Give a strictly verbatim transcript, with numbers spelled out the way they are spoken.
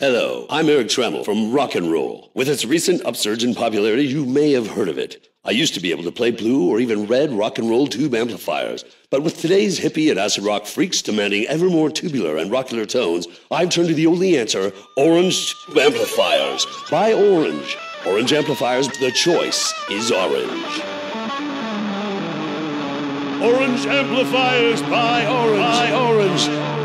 Hello, I'm Erik Trammell from rock and roll. With its recent upsurge in popularity, you may have heard of it. I used to be able to play blue or even red rock and roll tube amplifiers. But with today's hippie and acid rock freaks demanding ever more tubular and rockular tones, I've turned to the only answer, Orange Tube Amplifiers. By Orange. Orange Amplifiers, the choice is orange. Orange Amplifiers by Orange. By Orange.